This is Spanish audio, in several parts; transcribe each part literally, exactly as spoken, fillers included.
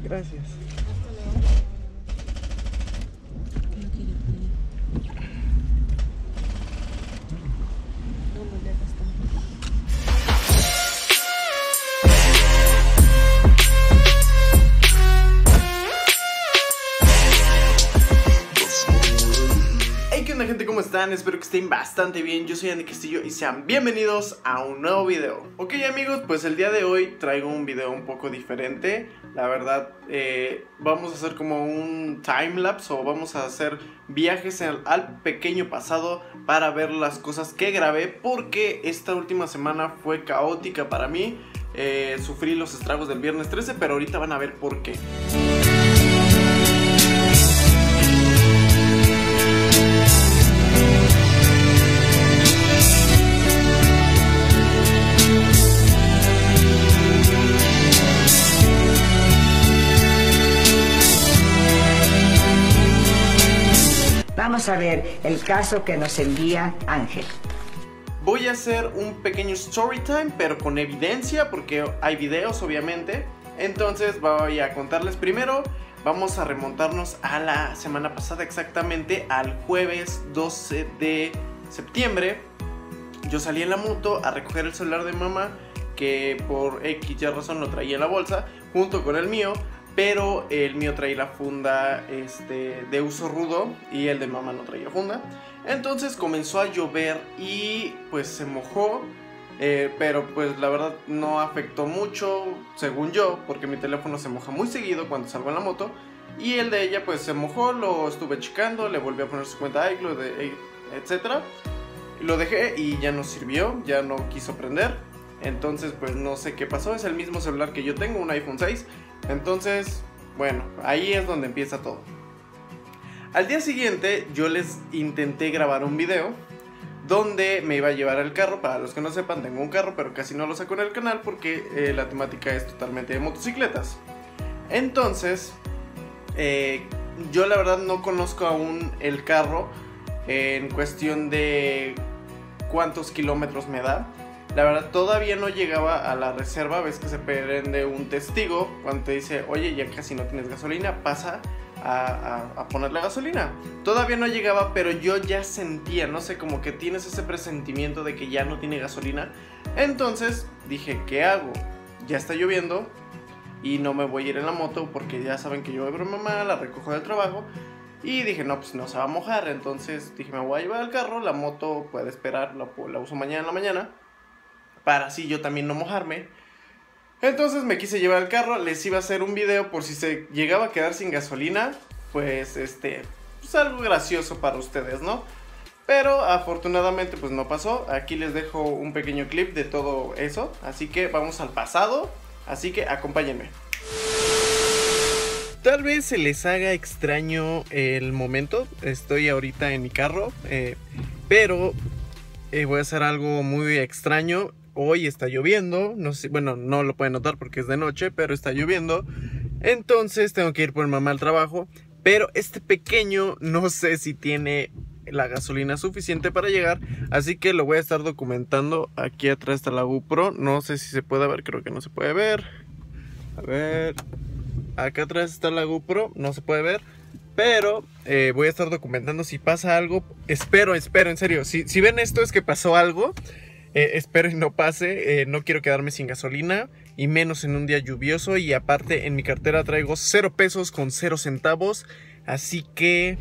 Gracias. Gente, ¿cómo están? Espero que estén bastante bien. Yo soy Andy Castillo y sean bienvenidos a un nuevo video. Ok, amigos, pues el día de hoy traigo un video un poco diferente. La verdad, eh, vamos a hacer como un timelapse o vamos a hacer viajes al, al pequeño pasado para ver las cosas que grabé, porque esta última semana fue caótica para mí. eh, Sufrí los estragos del viernes trece, pero ahorita van a ver por qué. Vamos a ver el caso que nos envía Ángel. Voy a hacer un pequeño story time, pero con evidencia, porque hay videos obviamente. Entonces voy a contarles primero. Vamos a remontarnos a la semana pasada, exactamente al jueves doce de septiembre. Yo salí en la moto a recoger el celular de mamá, que por X y razón lo traía en la bolsa, junto con el mío. Pero el mío traía la funda este, de uso rudo y el de mamá no traía funda. Entonces comenzó a llover y pues se mojó. eh, Pero pues la verdad no afectó mucho, según yo, porque mi teléfono se moja muy seguido cuando salgo en la moto. Y el de ella pues se mojó, lo estuve checando, le volví a poner su cuenta iCloud, etcétera. Lo dejé y ya no sirvió, ya no quiso prender. Entonces pues no sé qué pasó, es el mismo celular que yo tengo, un iPhone seis. Entonces, bueno, ahí es donde empieza todo. Al día siguiente yo les intenté grabar un video donde me iba a llevar el carro. Para los que no sepan, tengo un carro, pero casi no lo saco en el canal porque eh, la temática es totalmente de motocicletas. Entonces, eh, yo la verdad no conozco aún el carro eh, en cuestión de cuántos kilómetros me da. La verdad todavía no llegaba a la reserva. Ves que se prende un testigo cuando te dice, oye, ya casi no tienes gasolina, pasa a, a, a ponerle gasolina. Todavía no llegaba, pero yo ya sentía, no sé, como que tienes ese presentimiento de que ya no tiene gasolina. Entonces dije, ¿qué hago? Ya está lloviendo y no me voy a ir en la moto porque ya saben que yo voy por mamá, la recojo del trabajo. Y dije, no, pues no se va a mojar. Entonces dije, me voy a llevar el carro, la moto puede esperar, la, la uso mañana en la mañana, para así yo también no mojarme. Entonces me quise llevar el carro. Les iba a hacer un video por si se llegaba a quedar sin gasolina. Pues este, pues algo gracioso para ustedes, ¿no? Pero afortunadamente pues no pasó. Aquí les dejo un pequeño clip de todo eso. Así que vamos al pasado. Así que acompáñenme. Tal vez se les haga extraño el momento. Estoy ahorita en mi carro, eh, Pero eh, voy a hacer algo muy extraño. Hoy está lloviendo, no sé, bueno, no lo pueden notar porque es de noche, pero está lloviendo. Entonces tengo que ir por mamá al trabajo. Pero este pequeño no sé si tiene la gasolina suficiente para llegar, así que lo voy a estar documentando. Aquí atrás está la GoPro, no sé si se puede ver, creo que no se puede ver. A ver, acá atrás está la GoPro, no se puede ver. Pero eh, voy a estar documentando si pasa algo. Espero, espero, en serio, si, si ven esto es que pasó algo. Eh, espero y no pase. eh, No quiero quedarme sin gasolina, y menos en un día lluvioso. Y aparte en mi cartera traigo cero pesos con cero centavos. Así que...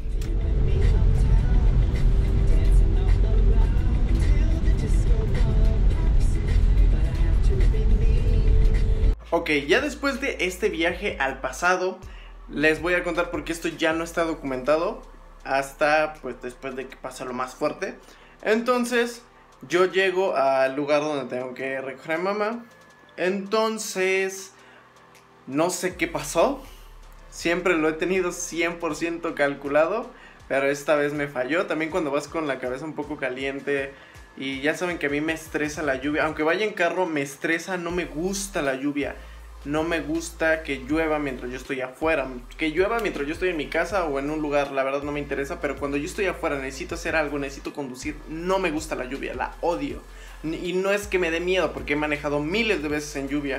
Ok, ya después de este viaje al pasado, les voy a contar por qué esto ya no está documentado hasta pues después de que pasa lo más fuerte. Entonces... yo llego al lugar donde tengo que recoger a mamá. Entonces, no sé qué pasó. Siempre lo he tenido cien por ciento calculado, pero esta vez me falló. También cuando vas con la cabeza un poco caliente. Y ya saben que a mí me estresa la lluvia. Aunque vaya en carro, me estresa, no me gusta la lluvia. No me gusta que llueva mientras yo estoy afuera. Que llueva mientras yo estoy en mi casa o en un lugar, la verdad no me interesa. Pero cuando yo estoy afuera, necesito hacer algo, necesito conducir, no me gusta la lluvia, la odio. Y no es que me dé miedo, porque he manejado miles de veces en lluvia.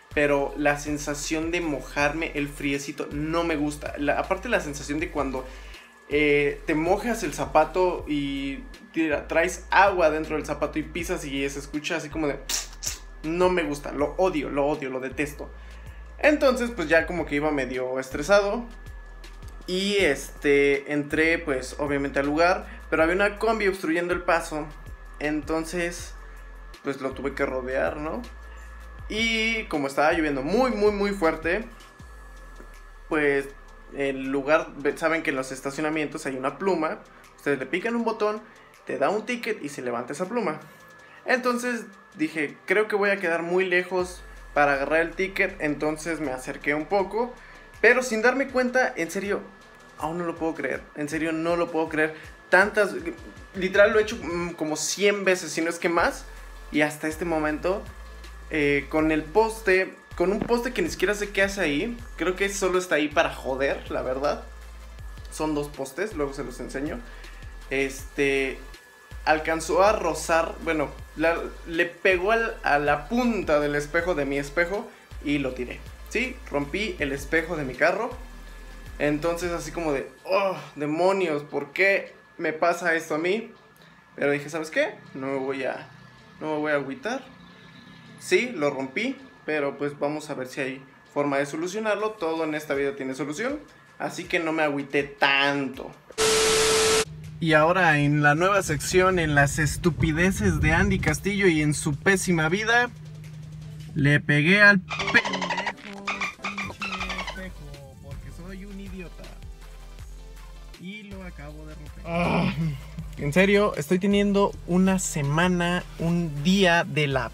pero la sensación de mojarme, el friecito, no me gusta. La, aparte la sensación de cuando eh, te mojas el zapato y tira, traes agua dentro del zapato y pisas y se escucha así como de... No me gusta, lo odio, lo odio, lo detesto. Entonces pues ya como que iba medio estresado. Y este, entré pues obviamente al lugar, pero había una combi obstruyendo el paso. Entonces pues lo tuve que rodear, ¿no? Y como estaba lloviendo muy, muy, muy fuerte, pues el lugar, saben que en los estacionamientos hay una pluma. Ustedes le pican un botón, te da un ticket y se levanta esa pluma. Entonces dije, creo que voy a quedar muy lejos para agarrar el ticket. Entonces me acerqué un poco, pero sin darme cuenta, en serio, aún no lo puedo creer. En serio, no lo puedo creer. Tantas, literal lo he hecho como cien veces, si no es que más. Y hasta este momento... Eh, con el poste, con un poste que ni siquiera sé qué hace ahí. Creo que solo está ahí para joder, la verdad. Son dos postes, luego se los enseño. Este, alcanzó a rozar, bueno, la, le pegó al, a la punta del espejo de mi espejo y lo tiré. Sí, rompí el espejo de mi carro. Entonces así como de, oh, demonios, ¿por qué me pasa esto a mí? Pero dije, ¿sabes qué? No me voy a, no me voy a agüitar. Sí, lo rompí, pero pues vamos a ver si hay forma de solucionarlo. Todo en esta vida tiene solución, así que no me agüité tanto. Y ahora en la nueva sección, en las estupideces de Andy Castillo y en su pésima vida, le pegué al pendejo pinche espejo, porque soy un idiota. Y lo acabo de romper. Oh, en serio, estoy teniendo una semana, un día de la...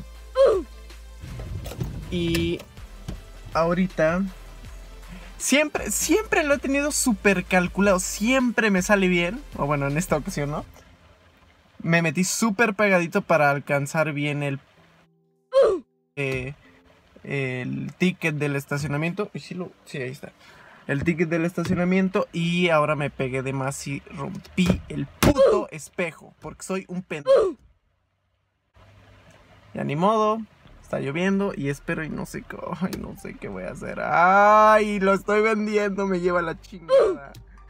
Y ahorita siempre, siempre lo he tenido súper calculado. Siempre me sale bien. O bueno, en esta ocasión, ¿no? Me metí súper pegadito para alcanzar bien el eh, El ticket del estacionamiento. Y sí, lo, sí, ahí está. El ticket del estacionamiento. Y ahora me pegué de más y rompí el puto espejo, porque soy un pendejo. Ya ni modo. Está lloviendo y espero y no sé qué, ay, no sé qué voy a hacer. Ay, lo estoy vendiendo, me lleva la chingada.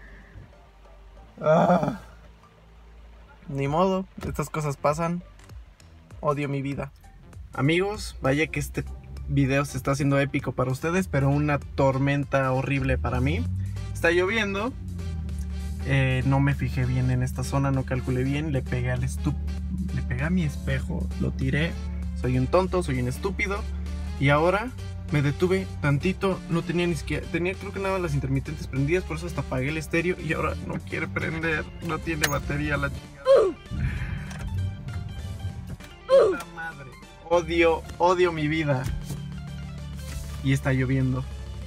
Ah. Ni modo, estas cosas pasan. Odio mi vida. Amigos, vaya que este video se está haciendo épico para ustedes, pero una tormenta horrible para mí. Está lloviendo. Eh, no me fijé bien en esta zona, no calculé bien. Le pegué al estup... Le pegué a mi espejo, lo tiré. Soy un tonto, soy un estúpido. Y ahora me detuve tantito. No tenía ni siquiera... Tenía creo que nada las intermitentes prendidas. Por eso hasta apagué el estéreo. Y ahora no quiere prender. No tiene batería la chingada. ¡Puta madre! Odio, odio mi vida. Y está lloviendo.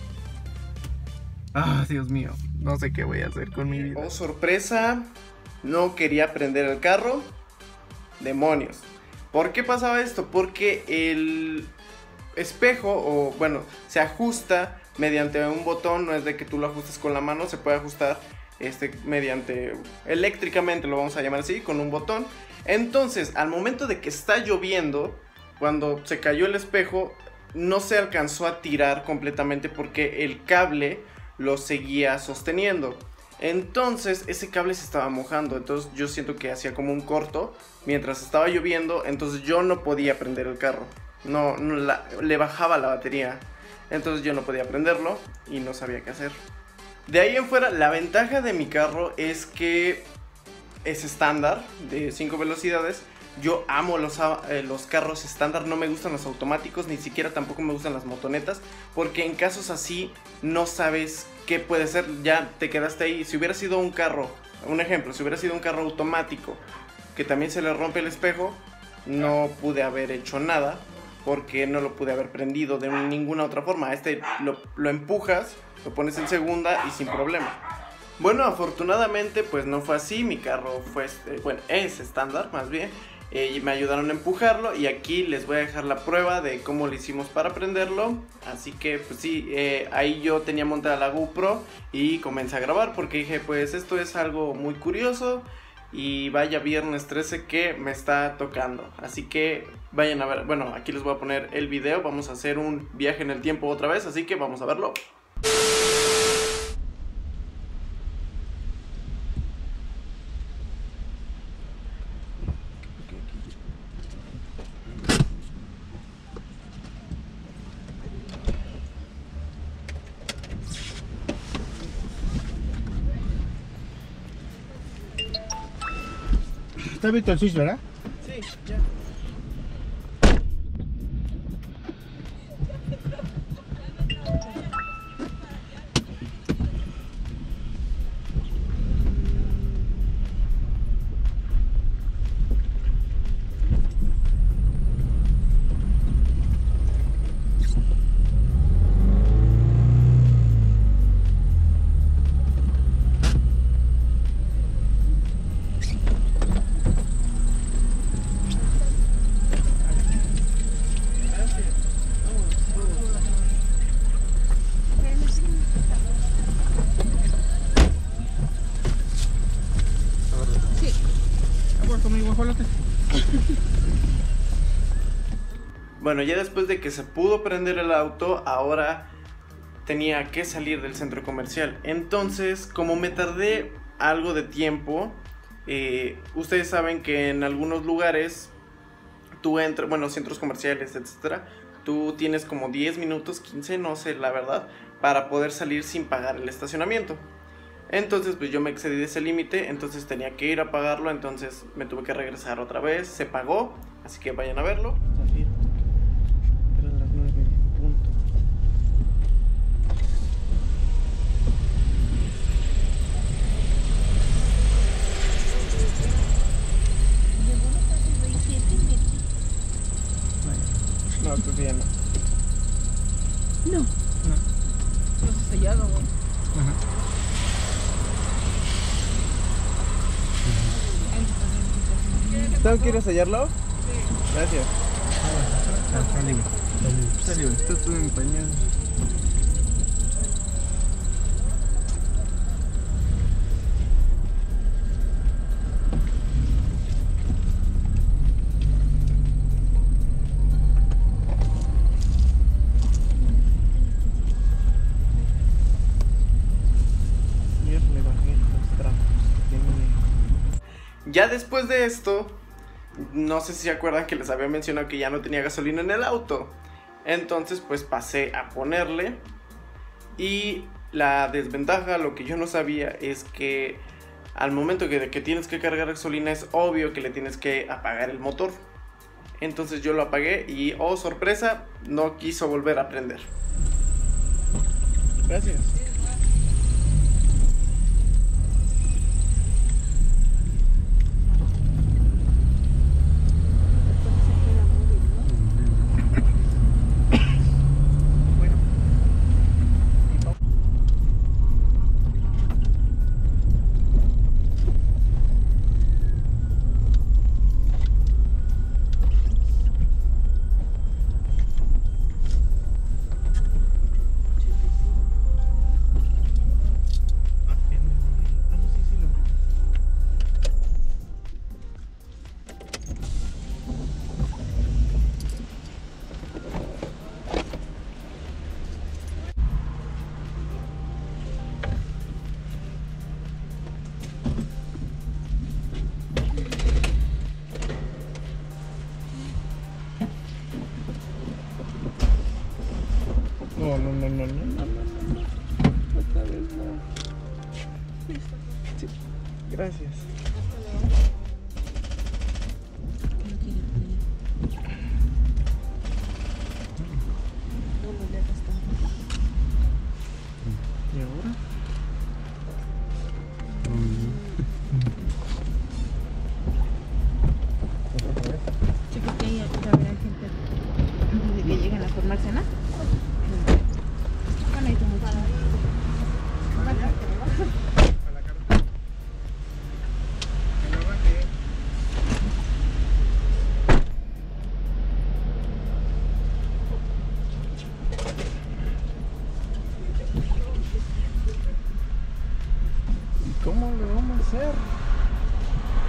Ah, Dios mío. No sé qué voy a hacer con mi vida. Oh, sorpresa. No quería prender el carro. Demonios. ¿Por qué pasaba esto? Porque el espejo, o bueno, se ajusta mediante un botón. No es de que tú lo ajustes con la mano, se puede ajustar este, mediante, eléctricamente lo vamos a llamar así, con un botón. Entonces, al momento de que está lloviendo, cuando se cayó el espejo, no se alcanzó a tirar completamente porque el cable lo seguía sosteniendo. Entonces ese cable se estaba mojando. Entonces yo siento que hacía como un corto mientras estaba lloviendo. Entonces yo no podía prender el carro. No, no la, le bajaba la batería. Entonces yo no podía prenderlo y no sabía qué hacer. De ahí en fuera, la ventaja de mi carro es que es estándar de cinco velocidades. Yo amo los, eh, los carros estándar, no me gustan los automáticos, ni siquiera tampoco me gustan las motonetas, porque en casos así no sabes qué puede ser, ya te quedaste ahí. Si hubiera sido un carro, un ejemplo, si hubiera sido un carro automático que también se le rompe el espejo, no pude haber hecho nada, porque no lo pude haber prendido de ninguna otra forma. Este lo, lo empujas, lo pones en segunda y sin problema. Bueno, afortunadamente pues no fue así, mi carro fue, este, bueno, es estándar más bien. Eh, y me ayudaron a empujarlo y aquí les voy a dejar la prueba de cómo lo hicimos para prenderlo. Así que pues sí, eh, ahí yo tenía montada la GoPro y comencé a grabar porque dije pues esto es algo muy curioso Y vaya viernes trece que me está tocando. Así que vayan a ver. Bueno, aquí les voy a poner el video. Vamos a hacer un viaje en el tiempo otra vez. Así que vamos a verlo. Está abierto el switch, ¿verdad? Sí, ya. Bueno, ya después de que se pudo prender el auto, ahora tenía que salir del centro comercial. Entonces, como me tardé algo de tiempo, eh, ustedes saben que en algunos lugares tú entras, bueno, centros comerciales, etcétera, tú tienes como diez minutos, quince, no sé la verdad, para poder salir sin pagar el estacionamiento. Entonces pues yo me excedí de ese límite, entonces tenía que ir a pagarlo, entonces me tuve que regresar otra vez, se pagó, así que vayan a verlo. Eran las nueve, punto. No, todavía no. No. No. No está sellado, güey. Ajá. ¿Tú quieres sellarlo? Sí. Gracias. Ah, está libre. Está libre. Está todo empañado. Ya después de esto, no sé si se acuerdan que les había mencionado que ya no tenía gasolina en el auto. Entonces pues pasé a ponerle. Y la desventaja, lo que yo no sabía, es que al momento que, de que tienes que cargar gasolina es obvio que le tienes que apagar el motor. Entonces yo lo apagué y, oh sorpresa, no quiso volver a prender. Gracias. No, no, no, no, no, no, no, no. Otra vez no. Sí, gracias. ¿Y ahora? Sí, porque ahí habrá gente desde que llegan a formarse, ¿no? Bueno, ahí tengo mucho. ¿Cómo le vamos a hacer?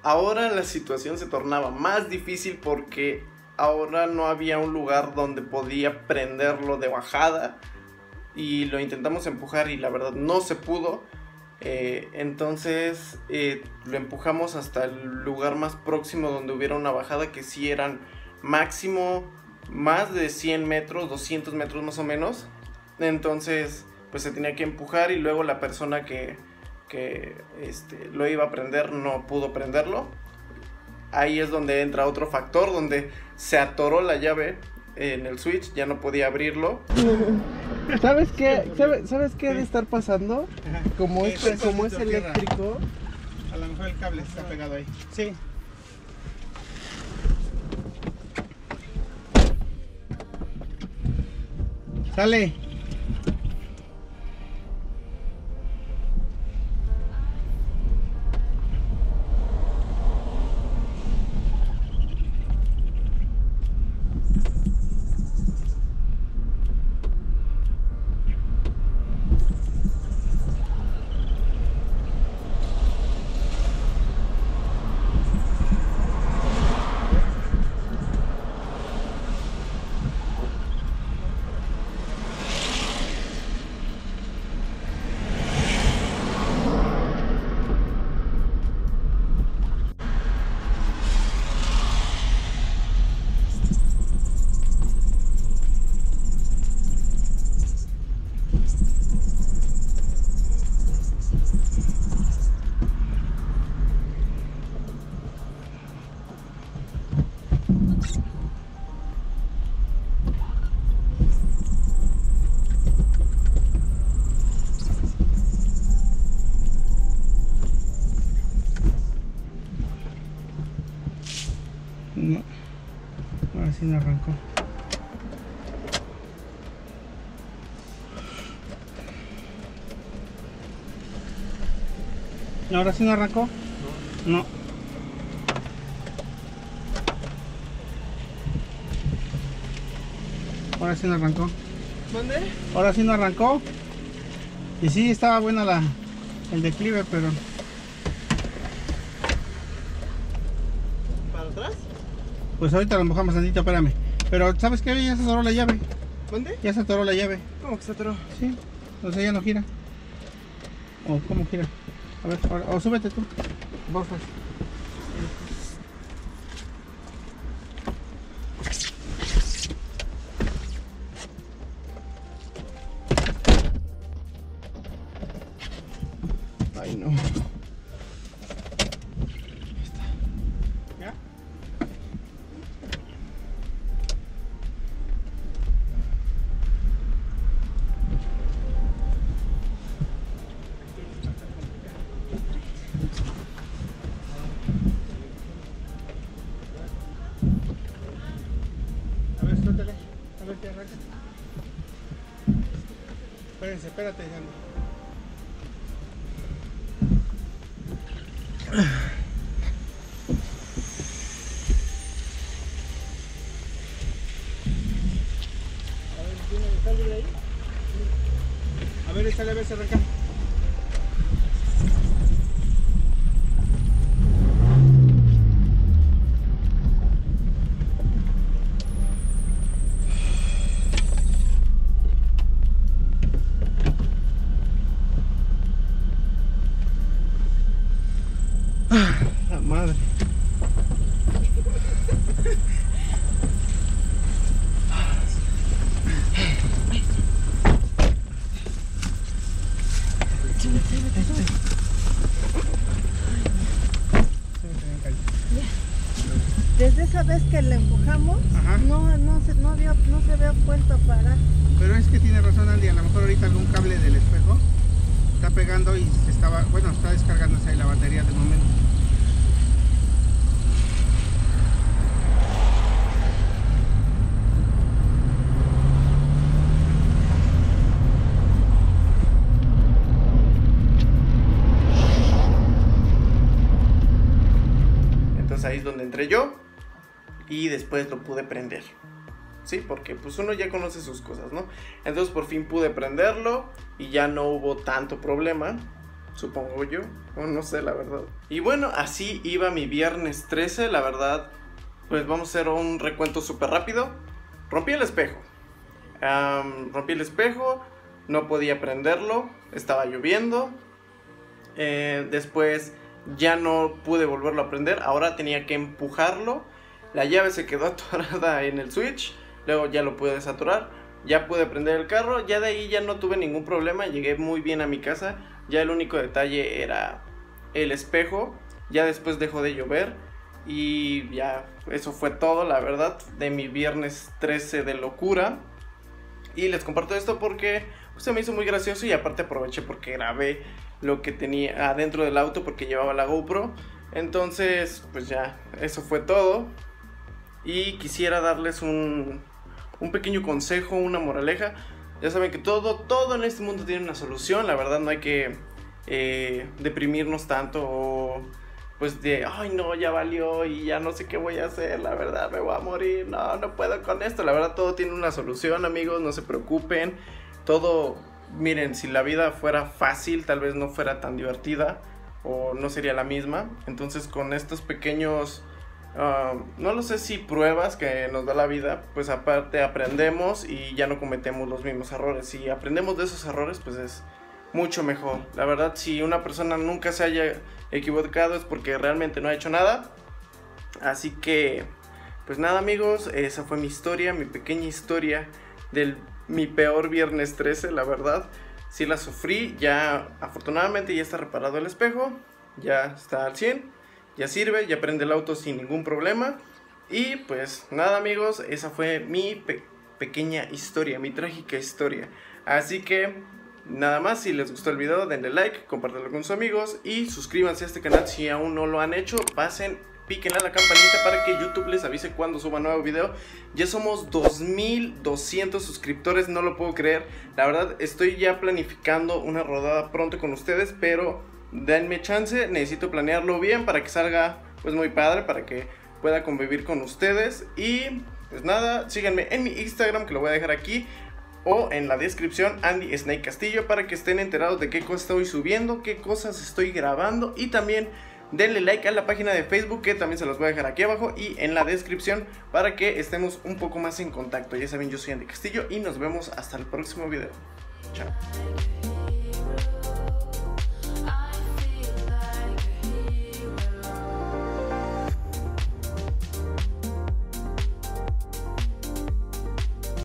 Ahora la situación se tornaba más difícil porque ahora no había un lugar donde podía prenderlo de bajada y lo intentamos empujar y la verdad no se pudo. Eh, entonces eh, lo empujamos hasta el lugar más próximo donde hubiera una bajada, que sí eran máximo más de cien metros, doscientos metros más o menos. Entonces pues se tenía que empujar y luego la persona que, que este, lo iba a prender no pudo prenderlo. Ahí es donde entra otro factor, donde se atoró la llave en el switch, ya no podía abrirlo. ¿Sabes qué? ¿Sabes, ¿sabes qué debe estar pasando? Como Sí, es, está como es solito tierra. eléctrico. A lo mejor el cable está pegado ahí. Sí. Sale. No, ahora sí no arrancó. ¿Ahora sí no arrancó? No. No. Ahora sí no arrancó. ¿Dónde? Ahora sí no arrancó. Y sí, estaba buena la, el declive, pero... ¿Para atrás? Pues ahorita lo mojamos tantito, espérame. Pero ¿sabes qué? Ya se atoró la llave. ¿Dónde? Ya se atoró la llave. ¿Cómo que se atoró? Sí. O sea, ya no gira. ¿O cómo gira? A ver, ahora, o súbete tú. Vos pues. Ay, no. Ahí está. ¿Ya? A ver, suéltale. A ver qué arranca. Espérense, espérate, ya no. A ver, échale a ver si arranca. La madre. Desde esa vez que le empujamos, Ajá. no, no, se, no, había, no se había vuelto a parar. Pero es que tiene razón Andy, a lo mejor ahorita algún cable del espejo está pegando y se estaba, bueno, está descargándose ahí la batería de momento. Entonces ahí es donde entré yo y después lo pude prender. Sí, porque pues uno ya conoce sus cosas, ¿no? Entonces por fin pude prenderlo y ya no hubo tanto problema. supongo yo, o no sé la verdad. Y bueno, así iba mi viernes trece, la verdad. Pues vamos a hacer un recuento súper rápido. Rompí el espejo. Um, rompí el espejo, no podía prenderlo, estaba lloviendo. Eh, después ya no pude volverlo a prender, ahora tenía que empujarlo. La llave se quedó atorada en el switch, luego ya lo pude desaturar. Ya pude prender el carro, ya de ahí ya no tuve ningún problema, llegué muy bien a mi casa. Ya el único detalle era el espejo, ya después dejó de llover. Y ya eso fue todo, la verdad, de mi viernes trece de locura. Y les comparto esto porque pues, se me hizo muy gracioso y aparte aproveché porque grabé lo que tenía adentro del auto porque llevaba la GoPro. Entonces pues ya, eso fue todo. Y quisiera darles un, un pequeño consejo, una moraleja. Ya saben que todo, todo en este mundo tiene una solución. La verdad no hay que eh, deprimirnos tanto o pues de, ay no, ya valió y ya no sé qué voy a hacer, la verdad me voy a morir, no, no puedo con esto. La verdad todo tiene una solución, amigos, no se preocupen. Todo, miren, si la vida fuera fácil tal vez no fuera tan divertida o no sería la misma. Entonces con estos pequeños, uh, no lo sé si pruebas que nos da la vida, pues aparte aprendemos y ya no cometemos los mismos errores. Si aprendemos de esos errores pues es mucho mejor. La verdad, si una persona nunca se haya equivocado es porque realmente no ha hecho nada. Así que pues nada, amigos, esa fue mi historia, mi pequeña historia de mi peor viernes trece. La verdad, sí la sufrí. Ya afortunadamente ya está reparado el espejo, ya está al cien, ya sirve, ya prende el auto sin ningún problema. Y pues nada, amigos, esa fue mi pe pequeña historia, mi trágica historia. Así que nada más, si les gustó el video denle like, compártanlo con sus amigos y suscríbanse a este canal si aún no lo han hecho. Pasen, píquenle a la campanita para que YouTube les avise cuando suba nuevo video. Ya somos dos mil doscientos suscriptores, no lo puedo creer. La verdad estoy ya planificando una rodada pronto con ustedes, pero denme chance, necesito planearlo bien para que salga pues muy padre, para que pueda convivir con ustedes. Y pues nada, síganme en mi Instagram que lo voy a dejar aquí o en la descripción, Andy Snake Castillo, para que estén enterados de qué cosas estoy subiendo, qué cosas estoy grabando. Y también denle like a la página de Facebook, que también se los voy a dejar aquí abajo y en la descripción, para que estemos un poco más en contacto. Ya saben, yo soy Andy Castillo y nos vemos hasta el próximo video. Chao.